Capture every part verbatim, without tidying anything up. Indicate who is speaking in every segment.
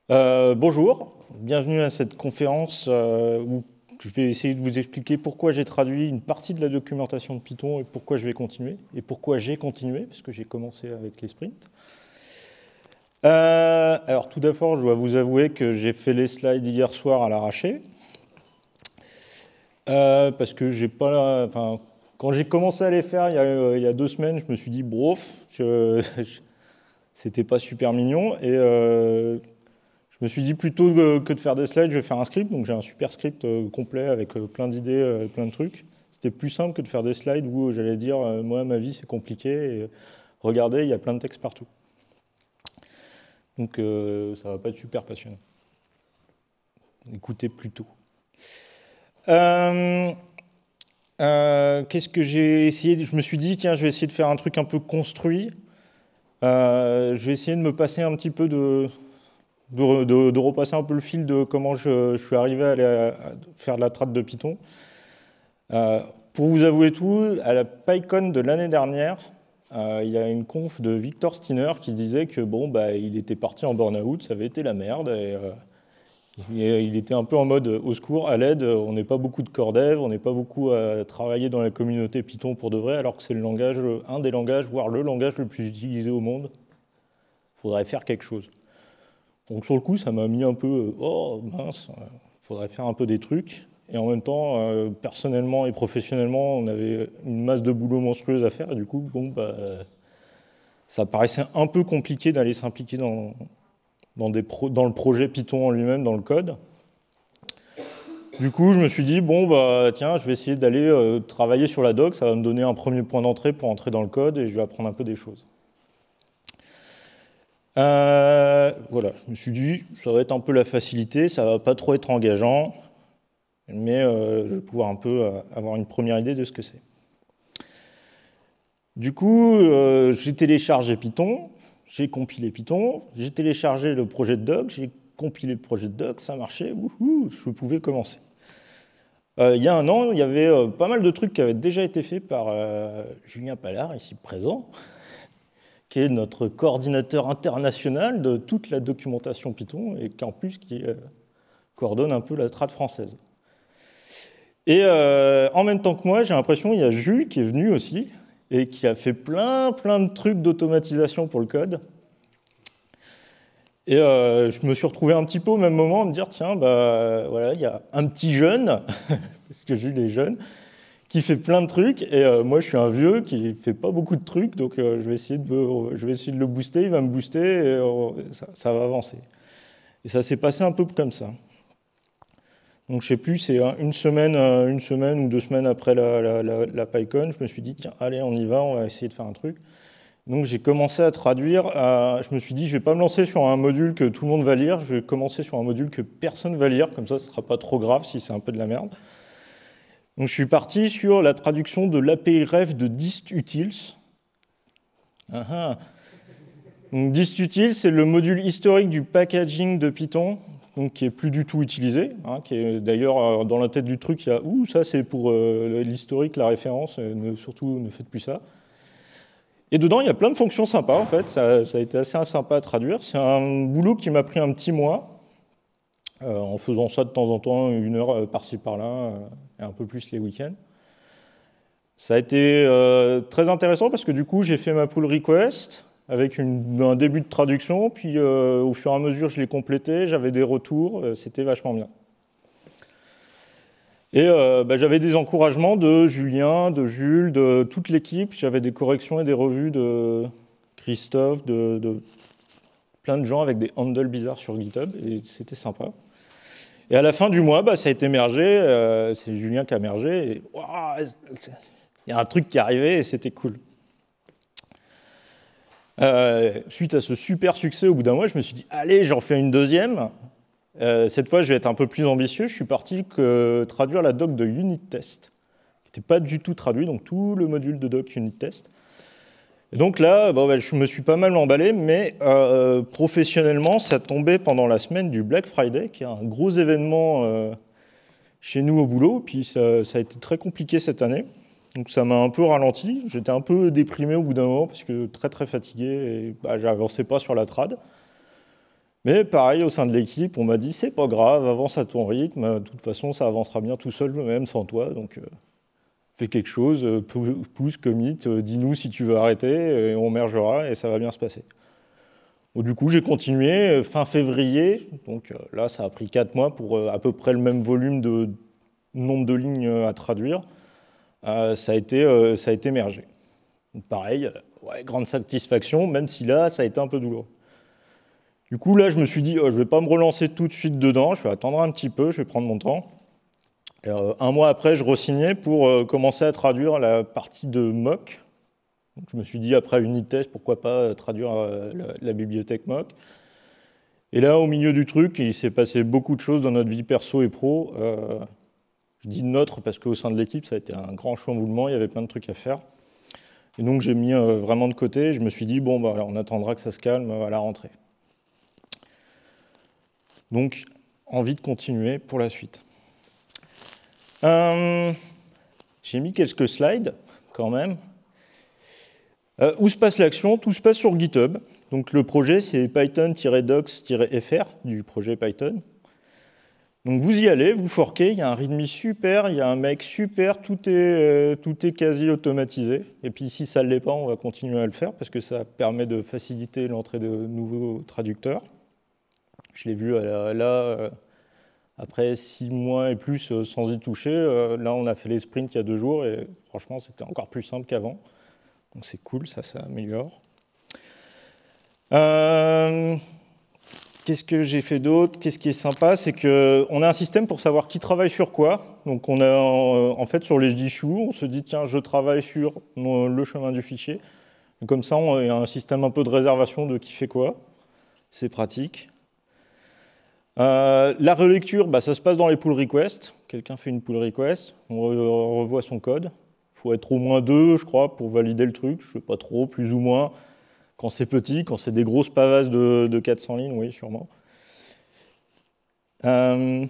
Speaker 1: Euh, bonjour, bienvenue à cette conférence euh, où je vais essayer de vous expliquer pourquoi j'ai traduit une partie de la documentation de Python et pourquoi je vais continuer, et pourquoi j'ai continué, parce que j'ai commencé avec les sprints. Euh, alors tout d'abord, je dois vous avouer que j'ai fait les slides hier soir à l'arraché, euh, parce que j'ai pas... Enfin, quand j'ai commencé à les faire il y, a, il y a deux semaines, je me suis dit, brof, je, c'était pas super mignon, et... Euh, Je me suis dit plutôt que de faire des slides, je vais faire un script. Donc j'ai un super script complet avec plein d'idées, plein de trucs. C'était plus simple que de faire des slides où j'allais dire moi ma vie c'est compliqué et regardez il y a plein de textes partout. Donc euh, ça va pas être super passionnant. Écoutez plutôt. Euh, euh, Qu'est-ce que j'ai essayé? Je me suis dit tiens je vais essayer de faire un truc un peu construit. Euh, je vais essayer de me passer un petit peu de De, de, de repasser un peu le fil de comment je, je suis arrivé à, aller à, à faire de la trad de Python. Euh, pour vous avouer tout, à la PyCon de l'année dernière, euh, il y a une conf de Victor Steiner qui disait que bon, bah, il était parti en burn-out, ça avait été la merde, et, euh, et il était un peu en mode au secours, à l'aide, on n'est pas beaucoup de core dev, on n'est pas beaucoup à travailler dans la communauté Python pour de vrai, alors que c'est le langage, un des langages, voire le langage le plus utilisé au monde. Il faudrait faire quelque chose. Donc sur le coup, ça m'a mis un peu, oh mince, il faudrait faire un peu des trucs. Et en même temps, euh, personnellement et professionnellement, on avait une masse de boulot monstrueuse à faire. Et du coup, bon, bah, ça paraissait un peu compliqué d'aller s'impliquer dans, dans, des pro, dans le projet Python en lui-même, dans le code. Du coup, je me suis dit, bon, bah, tiens, je vais essayer d'aller euh, travailler sur la doc. Ça va me donner un premier point d'entrée pour entrer dans le code et je vais apprendre un peu des choses. Euh, voilà, je me suis dit, ça va être un peu la facilité, ça va pas trop être engageant, mais euh, je vais pouvoir un peu euh, avoir une première idée de ce que c'est. Du coup, euh, j'ai téléchargé Python, j'ai compilé Python, j'ai téléchargé le projet de doc, j'ai compilé le projet de doc, ça marchait, wouhou, je pouvais commencer. Euh, il y a un an, il y avait euh, pas mal de trucs qui avaient déjà été faits par euh, Julien Pallard, ici présent, qui est notre coordinateur international de toute la documentation Python et qui en plus qui euh, coordonne un peu la trad française. Et euh, en même temps que moi, j'ai l'impression qu'il y a Jules qui est venu aussi et qui a fait plein plein de trucs d'automatisation pour le code. Et euh, je me suis retrouvé un petit peu au même moment à me dire tiens, bah voilà, il y a un petit jeune, parce que Jules est jeune, qui fait plein de trucs, et euh, moi je suis un vieux qui fait pas beaucoup de trucs, donc euh, je, vais essayer de, je vais essayer de le booster, il va me booster, et euh, ça, ça va avancer. Et ça s'est passé un peu comme ça. Donc je sais plus, c'est une semaine, une semaine ou deux semaines après la, la, la, la PyCon, je me suis dit, tiens, allez, on y va, on va essayer de faire un truc. Donc j'ai commencé à traduire, euh, je me suis dit, je vais pas me lancer sur un module que tout le monde va lire, je vais commencer sur un module que personne va lire, comme ça ce sera pas trop grave si c'est un peu de la merde. Donc je suis parti sur la traduction de l'A P I ref de distutils. Ah ah. Donc distutils, c'est le module historique du packaging de Python, donc qui est plus du tout utilisé, hein, qui est d'ailleurs dans la tête du truc, il y a ouh ça c'est pour euh, l'historique, la référence, ne, surtout ne faites plus ça. Et dedans il y a plein de fonctions sympas en fait, ça, ça a été assez sympa à traduire. C'est un boulot qui m'a pris un petit mois. Euh, en faisant ça de temps en temps, une heure euh, par-ci par-là, euh, et un peu plus les week-ends. Ça a été euh, très intéressant parce que du coup, j'ai fait ma pull request avec une, un début de traduction, puis euh, au fur et à mesure, je l'ai complété, j'avais des retours, euh, c'était vachement bien. Et euh, bah, j'avais des encouragements de Julien, de Jules, de toute l'équipe, j'avais des corrections et des revues de Christophe, de, de plein de gens avec des handles bizarres sur GitHub, et c'était sympa. Et à la fin du mois, bah, ça a été mergé, euh, c'est Julien qui a mergé, et wow, il y a un truc qui est arrivé et c'était cool. Euh, suite à ce super succès, au bout d'un mois, je me suis dit, allez, j'en fais une deuxième. Euh, cette fois, je vais être un peu plus ambitieux. Je suis parti que traduire la doc de unit test, qui n'était pas du tout traduit, donc tout le module de doc unit test. Et donc là, bon, bah, je me suis pas mal emballé, mais euh, professionnellement, ça tombait pendant la semaine du Black Friday, qui est un gros événement euh, chez nous au boulot. Puis ça, ça a été très compliqué cette année. Donc ça m'a un peu ralenti. J'étais un peu déprimé au bout d'un moment, parce que très très fatigué, et bah, j'avançais pas sur la trad. Mais pareil, au sein de l'équipe, on m'a dit, c'est pas grave, avance à ton rythme, de toute façon, ça avancera bien tout seul, même sans toi, donc euh, fais quelque chose, euh, pousse, commit, euh, dis-nous si tu veux arrêter, et on mergera, et ça va bien se passer. Bon, du coup, j'ai continué, fin février, donc euh, là, ça a pris quatre mois pour euh, à peu près le même volume de nombre de lignes à traduire, euh, ça, a été, euh, ça a été mergé. Donc, pareil, ouais, grande satisfaction, même si là, ça a été un peu douloureux. Du coup, là, je me suis dit, oh, je ne vais pas me relancer tout de suite dedans, je vais attendre un petit peu, je vais prendre mon temps. Et, euh, un mois après, je re-signais pour euh, commencer à traduire la partie de mock. Donc, je me suis dit, après unit test, pourquoi pas traduire euh, la, la bibliothèque mock. Et là, au milieu du truc, il s'est passé beaucoup de choses dans notre vie perso et pro. Euh, je dis notre parce qu'au sein de l'équipe, ça a été un grand chamboulement, il y avait plein de trucs à faire. Et donc, j'ai mis euh, vraiment de côté, je me suis dit, bon, bah, on attendra que ça se calme à la rentrée. Donc, envie de continuer pour la suite. Euh, J'ai mis quelques slides, quand même. Euh, où se passe l'action? Tout se passe sur GitHub. Donc, le projet, c'est python-docs-fr du projet Python. Donc, vous y allez, vous forquez, il y a un readme super, il y a un make super, tout est, euh, tout est quasi automatisé. Et puis, si ça ne l'est pas, on va continuer à le faire, parce que ça permet de faciliter l'entrée de nouveaux traducteurs. Je l'ai vu euh, là, euh, après six mois et plus euh, sans y toucher. Euh, là, on a fait les sprints il y a deux jours et franchement, c'était encore plus simple qu'avant. Donc c'est cool, ça, ça améliore. Euh, Qu'est-ce que j'ai fait d'autre? Qu'est-ce qui est sympa? C'est qu'on a un système pour savoir qui travaille sur quoi. Donc on a en, en fait sur les issues, on se dit tiens, je travaille sur le chemin du fichier. Et comme ça, on, il y a un système un peu de réservation de qui fait quoi. C'est pratique. Euh, la relecture, bah, ça se passe dans les pull requests. Quelqu'un fait une pull request, on revoit son code. Il faut être au moins deux, je crois, pour valider le truc. Je ne sais pas trop, plus ou moins. Quand c'est petit, quand c'est des grosses pavasses de, de quatre cents lignes, oui, sûrement. Euh...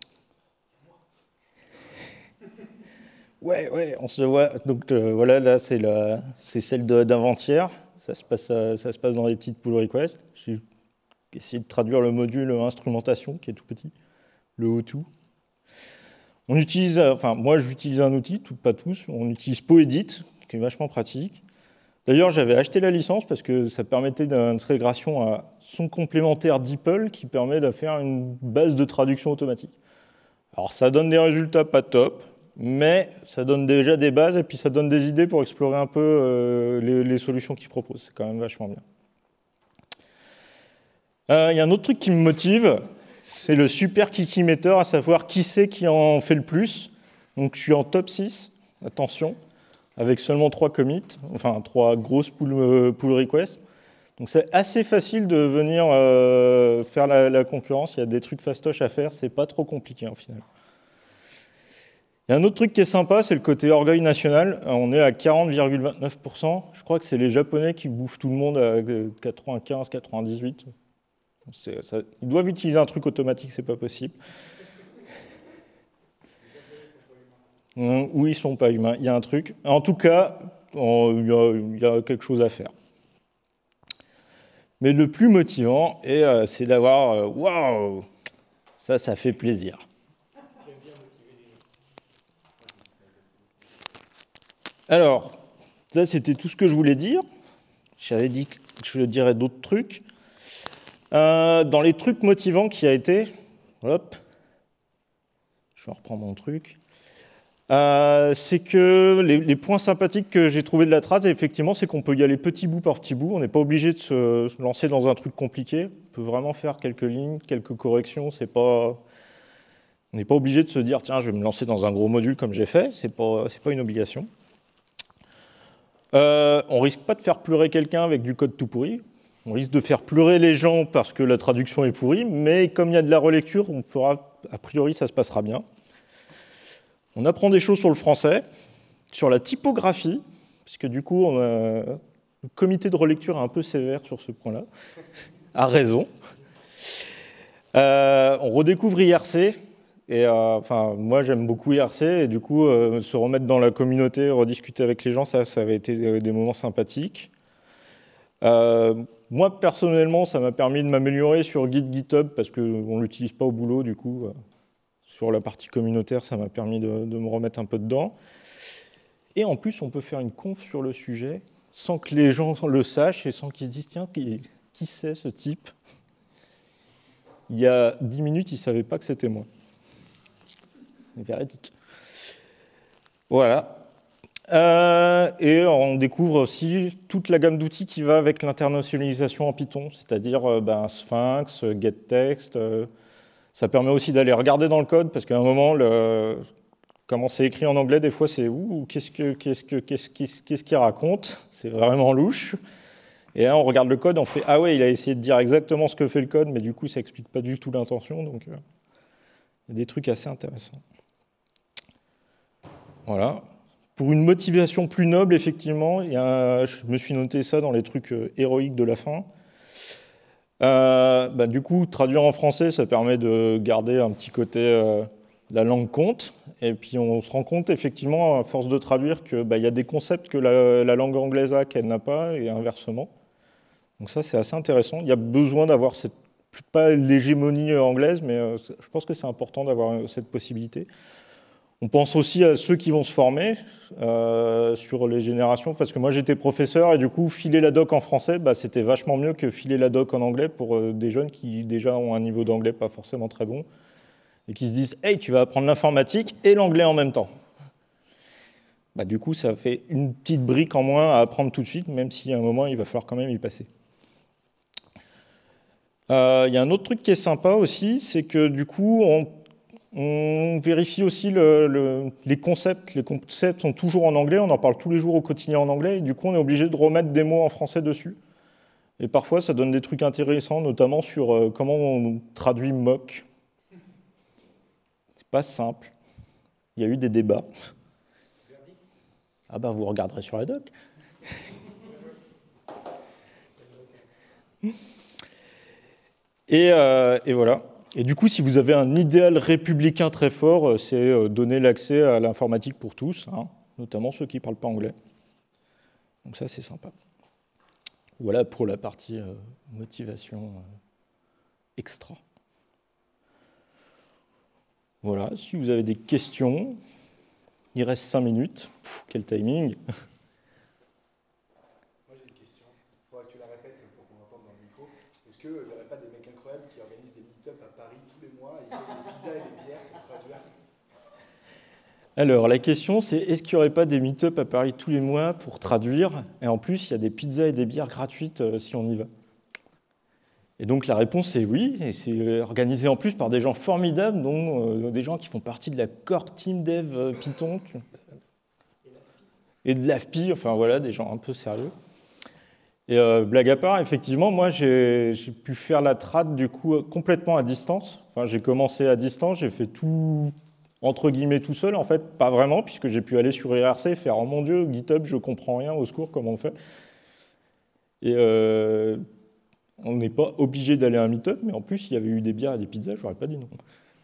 Speaker 1: Ouais, ouais, on se voit. Donc euh, voilà, là, c'est celle d'avant-hier. Ça, se passe, ça se passe dans les petites pull requests. J'ai essayer de traduire le module instrumentation, qui est tout petit, le O deux. On utilise, enfin, moi, j'utilise un outil, tout, pas tous, on utilise Poedit, qui est vachement pratique. D'ailleurs, j'avais acheté la licence parce que ça permettait d'intégration à son complémentaire DeepL, qui permet de faire une base de traduction automatique. Alors, ça donne des résultats pas top, mais ça donne déjà des bases et puis ça donne des idées pour explorer un peu euh, les, les solutions qu'ils proposent. C'est quand même vachement bien. Il euh, y a un autre truc qui me motive, c'est le super Kikimeter, à savoir qui c'est qui en fait le plus. Donc je suis en top six, attention, avec seulement trois commits, enfin trois grosses pull, euh, pull requests. Donc c'est assez facile de venir euh, faire la, la concurrence, il y a des trucs fastoches à faire, c'est pas trop compliqué en final. Il y a un autre truc qui est sympa, c'est le côté orgueil national. On est à quarante virgule vingt-neuf pour cent. Je crois que c'est les Japonais qui bouffent tout le monde à quatre-vingt-quinze quatre-vingt-dix-huit. Ça, ils doivent utiliser un truc automatique, c'est pas possible. Oui, ils sont pas humains. Il y a un truc. En tout cas, il y a, il y a quelque chose à faire. Mais le plus motivant, euh, c'est d'avoir waouh, wow, ça, ça fait plaisir. Alors, ça, c'était tout ce que je voulais dire. J'avais dit que je dirais d'autres trucs. Euh, dans les trucs motivants qui a été, hop, je reprends mon truc, euh, c'est que les, les points sympathiques que j'ai trouvés de la trad, effectivement, c'est qu'on peut y aller petit bout par petit bout, on n'est pas obligé de se, se lancer dans un truc compliqué, on peut vraiment faire quelques lignes, quelques corrections, c'est pas, on n'est pas obligé de se dire, tiens, je vais me lancer dans un gros module comme j'ai fait, c'est pas, c'est pas une obligation. Euh, on risque pas de faire pleurer quelqu'un avec du code tout pourri. On risque de faire pleurer les gens parce que la traduction est pourrie, mais comme il y a de la relecture, on fera, a priori, ça se passera bien. On apprend des choses sur le français, sur la typographie, puisque du coup, on a, le comité de relecture est un peu sévère sur ce point-là, à raison. Euh, on redécouvre I R C, et euh, enfin, moi j'aime beaucoup I R C, et du coup, euh, se remettre dans la communauté, rediscuter avec les gens, ça, ça avait été des moments sympathiques. Euh, moi, personnellement, ça m'a permis de m'améliorer sur Git, GitHub, parce qu'on ne l'utilise pas au boulot, du coup. Euh, sur la partie communautaire, ça m'a permis de, de me remettre un peu dedans. Et en plus, on peut faire une conf sur le sujet, sans que les gens le sachent, et sans qu'ils se disent, tiens, qui, qui c'est ce type? Il y a dix minutes, ils ne savaient pas que c'était moi. C'est véridique. Voilà. Euh, et on découvre aussi toute la gamme d'outils qui va avec l'internationalisation en Python, c'est-à-dire euh, ben, Sphinx, getText. Euh, ça permet aussi d'aller regarder dans le code, parce qu'à un moment, le, comment c'est écrit en anglais, des fois, c'est ouh, qu'est-ce que, qu'est-ce que, qu'est-ce, qu'est-ce, qu'est-ce qu'il raconte? C'est vraiment louche. Et là, on regarde le code, on fait ah ouais, il a essayé de dire exactement ce que fait le code, mais du coup, ça explique pas du tout l'intention. Donc, euh, il y a des trucs assez intéressants. Voilà. Pour une motivation plus noble, effectivement, il y a, je me suis noté ça dans les trucs héroïques de la fin. Euh, bah, du coup, traduire en français, ça permet de garder un petit côté euh, la langue compte. Et puis, on se rend compte, effectivement, à force de traduire, qu'il bah, y a des concepts que la, la langue anglaise a qu'elle n'a pas, et inversement. Donc ça, c'est assez intéressant. Il y a besoin d'avoir cette, pas l'hégémonie anglaise, mais euh, je pense que c'est important d'avoir cette possibilité. On pense aussi à ceux qui vont se former euh, sur les générations, parce que moi j'étais professeur et du coup filer la doc en français, bah, c'était vachement mieux que filer la doc en anglais pour euh, des jeunes qui déjà ont un niveau d'anglais pas forcément très bon et qui se disent « Hey, tu vas apprendre l'informatique et l'anglais en même temps ». Bah, du coup, ça fait une petite brique en moins à apprendre tout de suite, même si à un moment, il va falloir quand même y passer. Euh, il y a un autre truc qui est sympa aussi, c'est que du coup, on On vérifie aussi le, le, les concepts. Les concepts sont toujours en anglais, on en parle tous les jours au quotidien en anglais, et du coup on est obligé de remettre des mots en français dessus. Et parfois ça donne des trucs intéressants, notamment sur euh, comment on traduit mock. C'est pas simple. Il y a eu des débats. Ah bah vous regarderez sur la doc. et, euh, et voilà. Et du coup, si vous avez un idéal républicain très fort, c'est donner l'accès à l'informatique pour tous, hein, notamment ceux qui ne parlent pas anglais. Donc ça, c'est sympa. Voilà pour la partie euh, motivation euh, extra. Voilà, si vous avez des questions, il reste cinq minutes. Pff, quel timing!
Speaker 2: Moi, j'ai une question. Il faudra que tu la répètes pour qu'on entende dans le micro. Est-ce qu'il n'y aurait pas des mecs incroyables qui organisent des meet-up à Paris tous les mois et qui ont des pizzas et des bières pour traduire?
Speaker 1: Alors, la question, c'est est-ce qu'il n'y aurait pas des meet-up à Paris tous les mois pour traduire? Et en plus, il y a des pizzas et des bières gratuites euh, si on y va. Et donc, la réponse est oui. Et c'est organisé en plus par des gens formidables, dont euh, des gens qui font partie de la core team dev euh, Python. Et de l'A F P I, enfin voilà, des gens un peu sérieux. Et euh, blague à part, effectivement, moi, j'ai pu faire la trad, du coup, complètement à distance. Enfin, j'ai commencé à distance, j'ai fait tout, entre guillemets, tout seul, en fait, pas vraiment, puisque j'ai pu aller sur I R C et faire « Oh mon Dieu, GitHub, je comprends rien, au secours, comment on fait ?» Et euh, on n'est pas obligé d'aller à un meet-up, mais en plus, il y avait eu des bières et des pizzas, j'aurais pas dit non.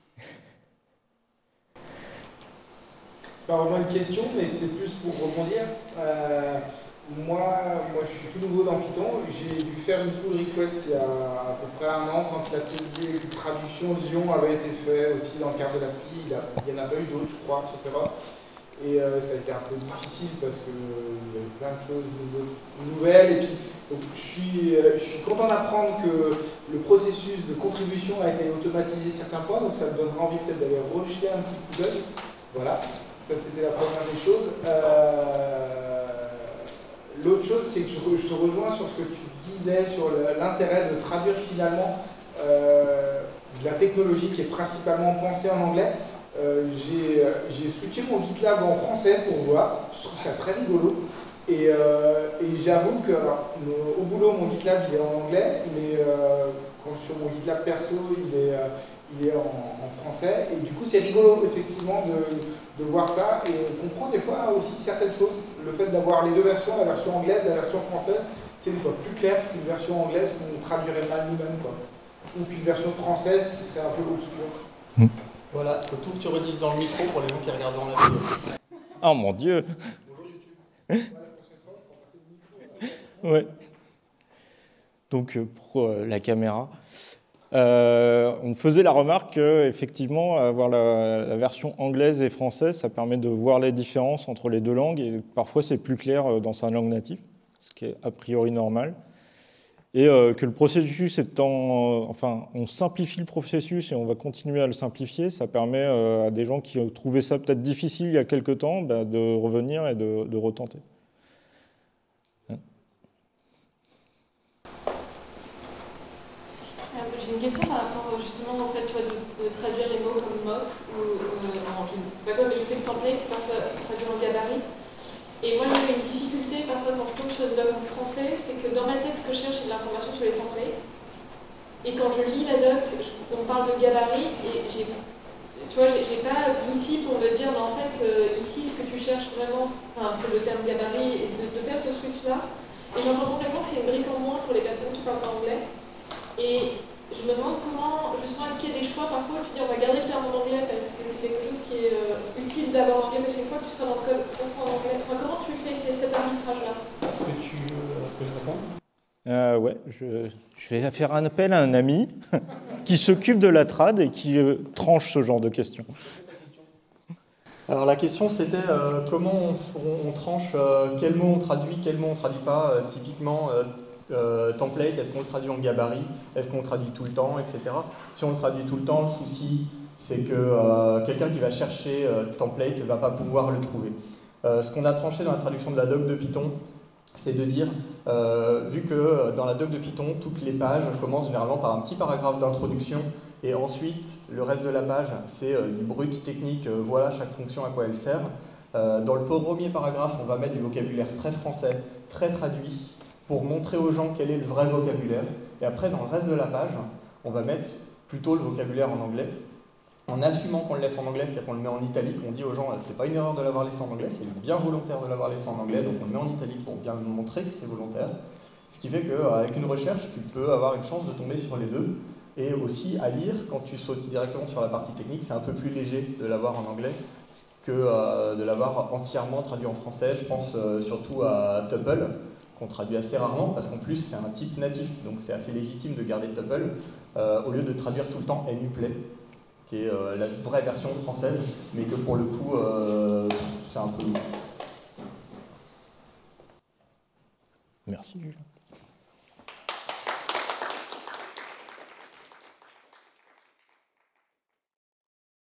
Speaker 3: Pas vraiment une question, mais c'était plus pour rebondir. Euh, moi, moi, je suis tout nouveau dans Python. J'ai dû faire une pull request il y a à peu près un an quand l'atelier de traduction Lyon avait été fait aussi dans le cadre de l'A P I. Il n'y en a pas eu d'autres, je crois, sauf erreur. Et euh, ça a été un peu difficile parce qu'il y a eu plein de choses nouvelles. Et puis, donc, je, suis, euh, je suis content d'apprendre que le processus de contribution a été automatisé certains points. Donc, ça me donnera envie peut-être d'aller rejeter un petit coup d'œil. Voilà. Ça, c'était la première des choses. Euh, L'autre chose, c'est que je, je te rejoins sur ce que tu disais, sur l'intérêt de traduire finalement euh, de la technologie qui est principalement pensée en anglais. Euh, J'ai switché mon GitLab en français pour voir. Je trouve ça très rigolo. Et, euh, et j'avoue que, alors, au boulot, mon GitLab, il est en anglais, mais euh, quand je suis sur mon GitLab perso, il est, euh, il est en, en français. Et du coup, c'est rigolo, effectivement, de... de voir ça, et on comprend des fois aussi certaines choses. Le fait d'avoir les deux versions, la version anglaise, la version française, c'est des fois plus clair qu'une version anglaise qu'on traduirait mal nous-mêmes, quoi. Ou qu'une version française qui serait un peu obscure.
Speaker 4: Mmh. Voilà, il faut tout que tu redises dans le micro pour les gens qui regarderont la vidéo.
Speaker 1: Oh mon Dieu!
Speaker 3: Bonjour YouTube. Ouais, la prochaine fois, on va passer le micro.
Speaker 1: Ouais. donc pour euh, la caméra. Euh, on faisait la remarque qu'effectivement, avoir la, la version anglaise et française, ça permet de voir les différences entre les deux langues, et parfois c'est plus clair dans sa langue native, ce qui est a priori normal. Et euh, que le processus étant... Euh, enfin, on simplifie le processus et on va continuer à le simplifier. Ça permet euh, à des gens qui trouvaient ça peut-être difficile il y a quelque temps bah, de revenir et de, de retenter. Hein.
Speaker 5: euh, J'ai une question par rapport justement au fait tu vois, de, de traduire les mots comme mock ou euh, non, je ne sais pas quoi, mais je sais que template c'est parfois traduit en gabarit. Et moi, j'ai une difficulté parfois quand je tombe sur une doc en français, c'est que dans ma tête, ce que je cherche, c'est de l'information sur les templates. Et quand je lis la doc, on parle de gabarit, et j'ai, tu vois, j'ai pas d'outil pour me dire, bah, en fait, euh, ici, ce que tu cherches vraiment, enfin, c'est le terme gabarit, et de, de faire ce switch-là. Et j'entends complètement que c'est une brique en moins pour les personnes qui parlent pas anglais. Et je me demande comment, justement, est-ce qu'il y a des choix parfois, tu dis, on va garder le terme en anglais parce que c'est quelque chose qui est euh, utile d'avoir en anglais, parce qu'une fois que tu seras dans le code, ça sera en anglais. Enfin, comment tu fais cet, cet arbitrage-là?
Speaker 4: Est-ce que tu veux que je réponde?
Speaker 1: Euh, ouais, je, je vais faire un appel à un ami qui s'occupe de la trad et qui euh, tranche ce genre de questions.
Speaker 4: Alors la question c'était euh, comment on, on, on tranche, euh, quel mot on traduit, quel mot on ne traduit pas, euh, typiquement euh, euh, template, est-ce qu'on le traduit en gabarit, est-ce qu'on le traduit tout le temps, et cetera. Si on le traduit tout le temps, le souci c'est que euh, quelqu'un qui va chercher euh, template ne va pas pouvoir le trouver. Euh, ce qu'on a tranché dans la traduction de la doc de Python, c'est de dire, euh, vu que dans la doc de Python, toutes les pages commencent généralement par un petit paragraphe d'introduction, et ensuite, le reste de la page, c'est euh, du brut technique, euh, voilà chaque fonction à quoi elle sert. Euh, dans le premier paragraphe, on va mettre du vocabulaire très français, très traduit, pour montrer aux gens quel est le vrai vocabulaire. Et après, dans le reste de la page, on va mettre plutôt le vocabulaire en anglais, en assumant qu'on le laisse en anglais, c'est-à-dire qu'on le met en italique, on dit aux gens, c'est pas une erreur de l'avoir laissé en anglais, c'est bien volontaire de l'avoir laissé en anglais, donc on le met en italique pour bien montrer que c'est volontaire. Ce qui fait qu'avec une recherche, tu peux avoir une chance de tomber sur les deux. Et aussi à lire, quand tu sautes directement sur la partie technique, c'est un peu plus léger de l'avoir en anglais que euh, de l'avoir entièrement traduit en français. Je pense euh, surtout à tuple, qu'on traduit assez rarement, parce qu'en plus c'est un type natif, donc c'est assez légitime de garder tuple, euh, au lieu de traduire tout le temps nuplay, qui est euh, la vraie version française, mais que pour le coup, euh, c'est un peu...
Speaker 1: Merci, Julien.